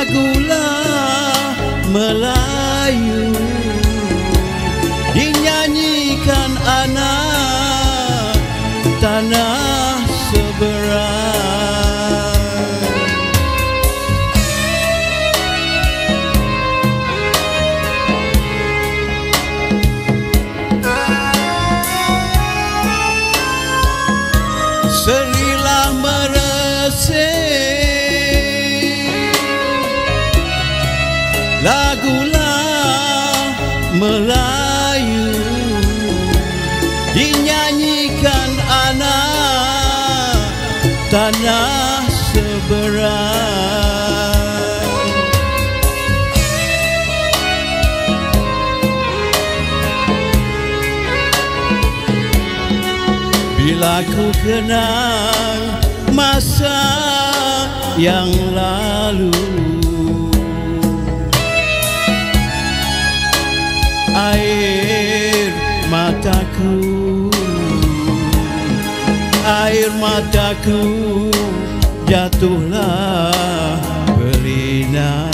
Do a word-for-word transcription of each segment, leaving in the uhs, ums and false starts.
lagulah Melayu dinyanyikan anak tanah seberang. Serilah meresing lagulah Melayu dinyanyikan anak tanah seberang. Bila ku kenang masa yang lalu, air mataku, air mataku jatuhlah berlinang.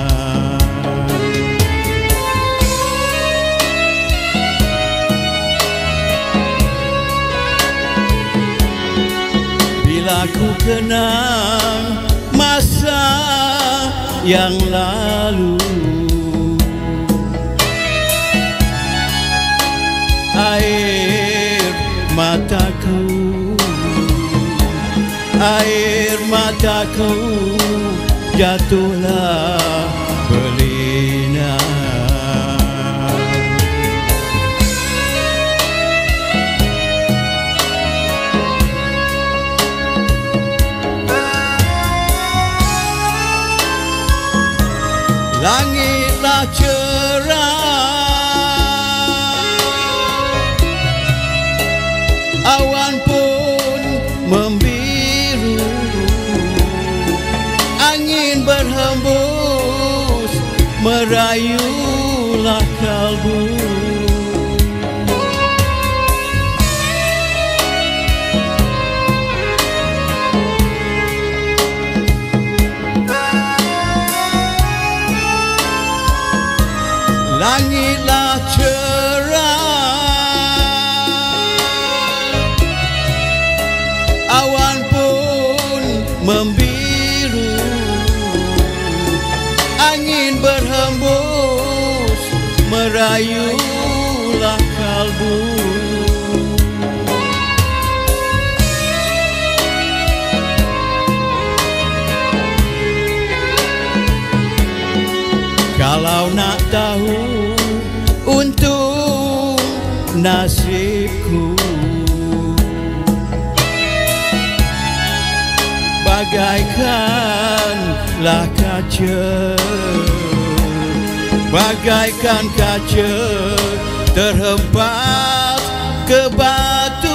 Bila ku kenang masa yang lalu, air mataku, air mataku jatuhlah berlinang. Langitlah cerah, awan pun membiru, angin berhembus merayulah kalbu. Langitlah cerah, awan pun membiru, angin berhembus merayulah kalbu. Kalau nak tahu untung nasibku, bagaikanlah kaca, bagaikan kaca terhempas ke batu.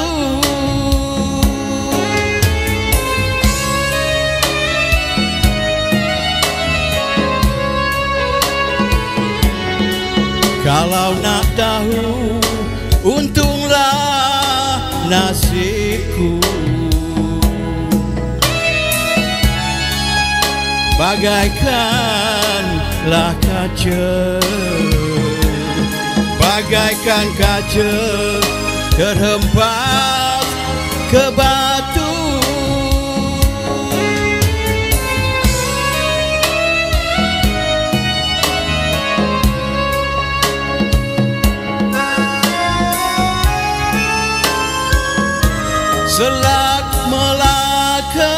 Kalau nak tahu untunglah nasibku, bagaikanlah kaca, bagaikan kaca terhempas ke batu. Selat Melaka,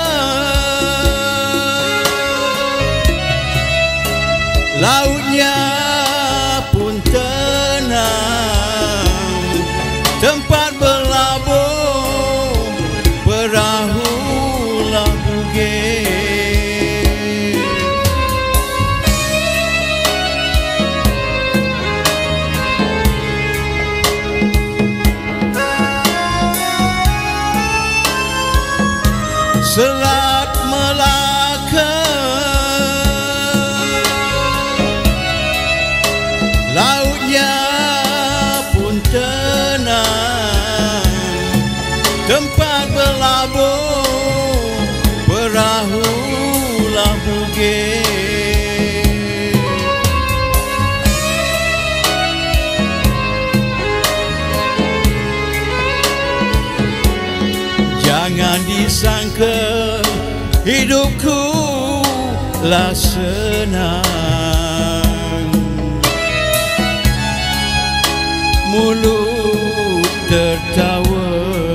lautnya pun tenang, tempat berlabuh perahulah bugis. Selat Melaka, lautnya pun tenang, tempat berlabuh perahulah bugis. disangka hidupku lah senang. Mulut tertawa,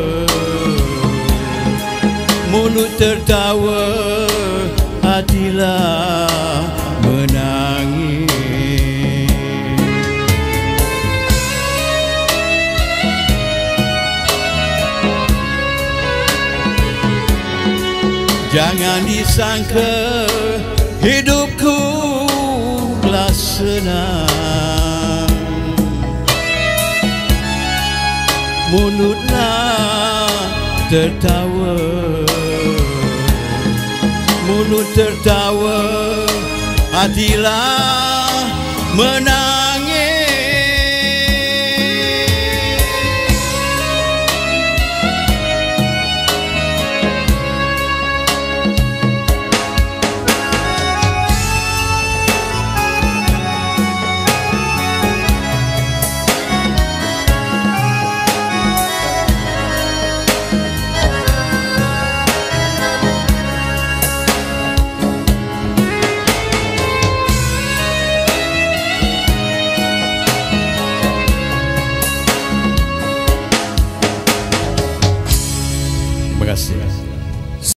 mulut tertawa, hatilah menangis. Jangan disangka hidupku lah senang. Mulutlah tertawa, mulut tertawa, hatilah menangis.